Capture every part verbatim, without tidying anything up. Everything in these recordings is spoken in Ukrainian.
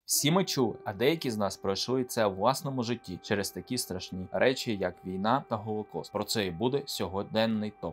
Всі ми чули, а деякі з нас пройшли це у власному житті через такі страшні речі, як війна та Голокост. Про це і буде сьогоденний топ.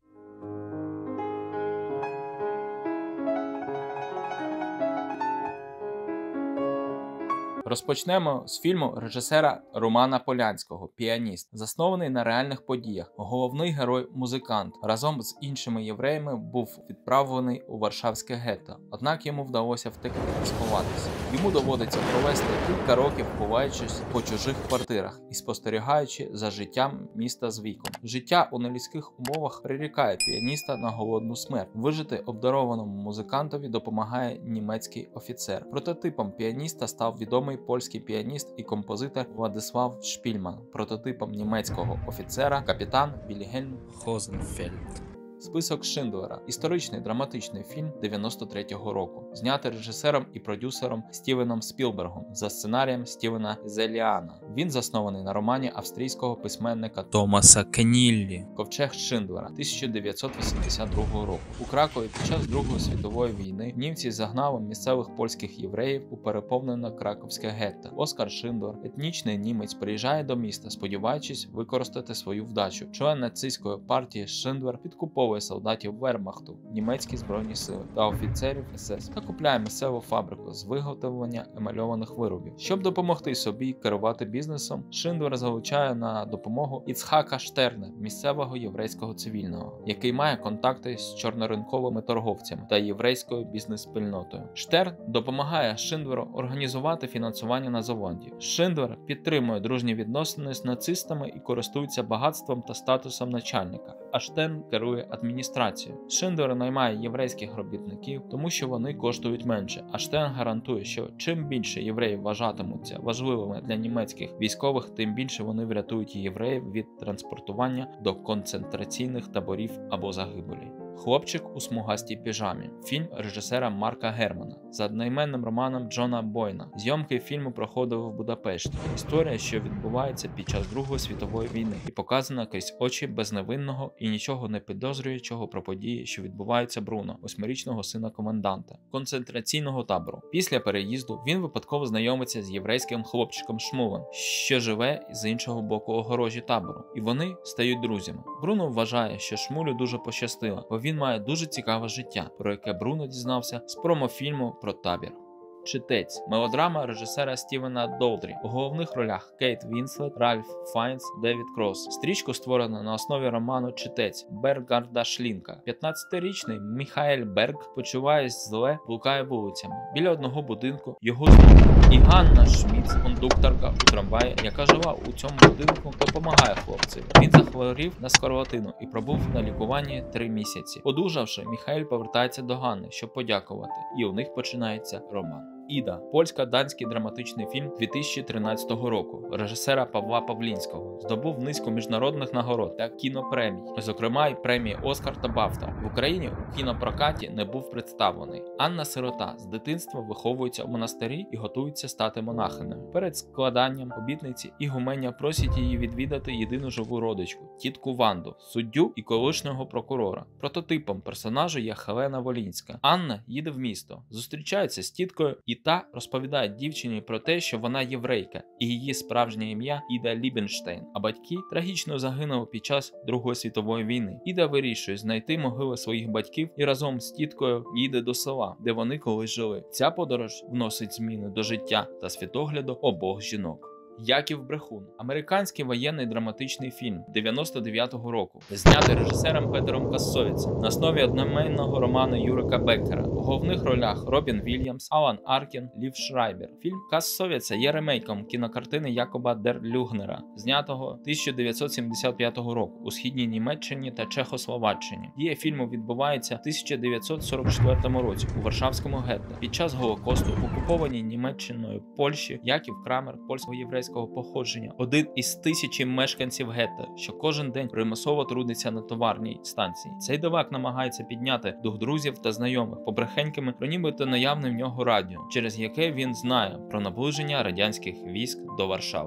Розпочнемо з фільму режисера Романа Полянського «Піаніст», заснований на реальних подіях. Головний герой – музикант. Разом з іншими євреями був відправлений у Варшавське гетто, однак йому вдалося втекти і сховатися. Йому доводиться провести кілька років, ховаючись по чужих квартирах і спостерігаючи за життям міста з вікон. Життя у нелюдських умовах прирікає піаніста на голодну смерть. Вижити обдарованому музикантові допомагає німецький офіцер. Прототипом піаніста став відомий польський піаніст і композитор Владислав Шпільман, прототипом німецького офіцера капітан Вільгельм Хозенфельд. Список Шиндлера – історичний драматичний фільм дев'яносто третього року, знятий режисером і продюсером Стівеном Спілбергом за сценарієм Стівена Зеліана. Він заснований на романі австрійського письменника Томаса Кенніллі «Ковчег Шиндлера» тисяча дев'ятсот вісімдесят другого року. У Кракові під час Другої світової війни німці загнали місцевих польських євреїв у переповнене краковське гетто. Оскар Шиндлер, етнічний німець, приїжджає до міста, сподіваючись використати свою вдачу. Член нацистської партії Шиндлер підкуповує солдатів Вермахту, німецькі збройні сили та офіцерів ес ес та купляє місцеву фабрику з виготовлення емальованих виробів. Щоб допомогти собі керувати бізнесом, Шиндлер залучає на допомогу Іцхака Штерна, місцевого єврейського цивільного, який має контакти з чорноринковими торговцями та єврейською бізнес-спільнотою. Штерн допомагає Шиндлеру організувати фінансування на заводі. Шиндлер підтримує дружні відносини з нацистами і користується багатством та статусом начальника, а Штерн керує адміністрацією. Шиндлер наймає єврейських робітників, тому що вони коштують менше, а Штерн гарантує, що чим більше євреїв вважатимуться важливими для німецьких військових, тим більше вони врятують євреїв від транспортування до концентраційних таборів або загибелі. Хлопчик у смугастій піжамі. Фільм режисера Марка Германа за одноіменним романом Джона Бойна. Зйомки фільму проходили в Будапешті. Історія, що відбувається під час Другої світової війни і показана крізь очі безневинного і нічого не підозрюючого про події, що відбуваються Бруно, восьмирічного сина коменданта концентраційного табору. Після переїзду він випадково знайомиться з єврейським хлопчиком Шмулем, що живе з іншого боку огорожі табору, і вони стають друзями. Бруно вважає, що Шмулю дуже пощастило, бо він має дуже цікаве життя, про яке Бруно дізнався з промофільму про табір. Читець. Мелодрама режисера Стівена Долдрі. У головних ролях Кейт Вінслет, Ральф Файнс, Девід Кросс. Стрічку створено на основі роману «Читець» Бернгарда Шлінка. п'ятнадцятирічний Міхаель Берг почувається зле, блукає вулицями. Біля одного будинку його звуть. І Ганна Шміц, кондукторка у трамваї, яка жила у цьому будинку, допомагає хлопцеві. Він захворів на скарлатину і пробув на лікуванні три місяці. Одужавши, Міхаель повертається до Ганни, щоб подякувати. І у них починається роман. Іда – польсько-данський драматичний фільм дві тисячі тринадцятого року режисера Павла Павлінського. Здобув низку міжнародних нагород та кінопремій, зокрема й премії Оскар та Бафта. В Україні у кінопрокаті не був представлений. Анна Сирота з дитинства виховується у монастирі і готується стати монахинею. Перед складанням обітниці ігуменя просить її відвідати єдину живу родичку – тітку Ванду, суддю і колишнього прокурора. Прототипом персонажу є Хелена Волінська. Анна їде в місто, зустрічається з тіткою і та розповідає дівчині про те, що вона єврейка, і її справжнє ім'я Іда Лібенштейн, а батьки трагічно загинули під час Другої світової війни. Іда вирішує знайти могили своїх батьків і разом з тіткою їде до села, де вони колись жили. Ця подорож вносить зміни до життя та світогляду обох жінок. Яків Брехун – американський воєнний драматичний фільм дев'яносто дев'ятого року, знятий режисером Петером Кассовіцем на основі одноіменного роману Юрика Беккера. У головних ролях Робін Вільямс, Алан Аркін, Лів Шрайбер. Фільм Кассовіца є ремейком кінокартини Якоба дер Люгнера, знятого тисяча дев'ятсот сімдесят п'ятого року у східній Німеччині та Чехословаччині. Дія фільму відбувається в тисяча дев'ятсот сорок четвертому році у Варшавському гетто. Під час Голокосту в окупованій Німеччиною Польщі Яків Крамер, польського єврейського походження, один із тисячі мешканців гетто, що кожен день примусово трудиться на товарній станції. Цей дивак намагається підняти дух друзів та знайомих побрехеньками про нібито наявне в нього радіо, через яке він знає про наближення радянських військ до Варшави.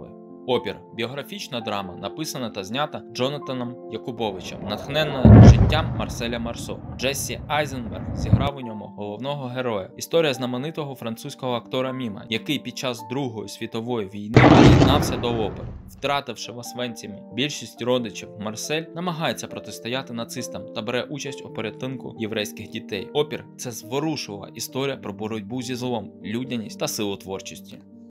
Опір – біографічна драма, написана та знята Джонатаном Якубовичем, натхненна життям Марселя Марсо. Джессі Айзенберг зіграв у ньому головного героя. Історія знаменитого французького актора Міма, який під час Другої світової війни приєднався до опер. Втративши в Освенцімі більшість родичів, Марсель намагається протистояти нацистам та бере участь у порятунку єврейських дітей. Опір – це зворушлива історія про боротьбу зі злом, людяність та силу творчості.